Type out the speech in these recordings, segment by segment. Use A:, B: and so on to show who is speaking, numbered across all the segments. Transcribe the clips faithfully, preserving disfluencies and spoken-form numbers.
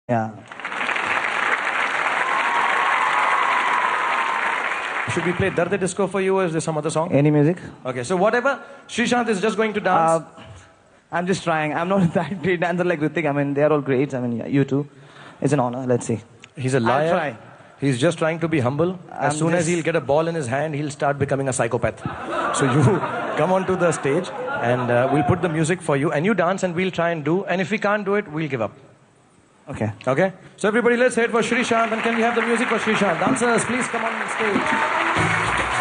A: Yeah.
B: Should we play Dard Disco for you, or is there some other song?
A: Any music?
B: Okay, so whatever. Srishant is just going to dance.
A: Uh, I'm just trying. I'm not that great dancer like Hrithik. I mean, they're all great. I mean, yeah, you too. It's an honor. Let's see.
B: He's a liar.
A: I'll try.
B: He's just trying to be humble. As
A: I'm
B: soon
A: just...
B: as he'll get a ball in his hand, he'll start becoming a psychopath. So you come onto the stage and uh, we'll put the music for you and you dance and we'll try and do. And if we can't do it, we'll give up.
A: Okay.
B: Okay? So everybody, let's hear it for Srishant. And can we have the music for Srishant? Dancers, please come on the stage.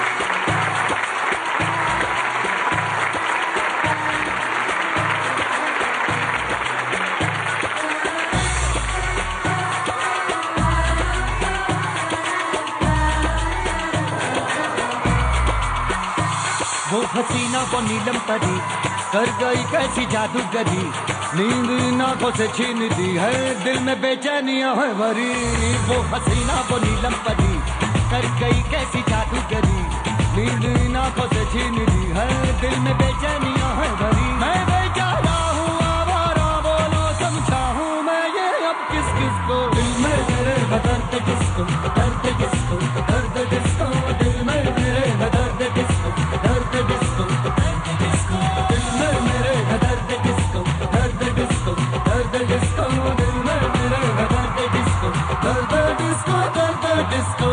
C: वो हसीना वो नीलम परी कर गई कैसी जादूगरी, नींद आंखों से छीन दी है, दिल में बेचैनियां है भरी। वो हसीना वो नीलम परी कर गई कैसी जादूगरी, नींद आंखों से छीन दी है, दिल में बेचैनियां है भरी। मैं बेचारा हूँ आवारा, बोलो समझा हूँ मैं ये अब किस किस को। दिल में मेरे दर्द किसको, दर्द किसको, दर्द किसको, दिल में मेरे दर्द किसको, दर्द किसको, दर्द किसको, दिल में मेरे दर्द किसको, दर्द किसको, दर्द किसको, दिल में मेरे दर्द किसको, दर्द किसको, दर्द किसको।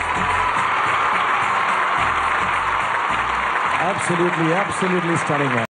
B: Absolutely, absolutely stunning, man.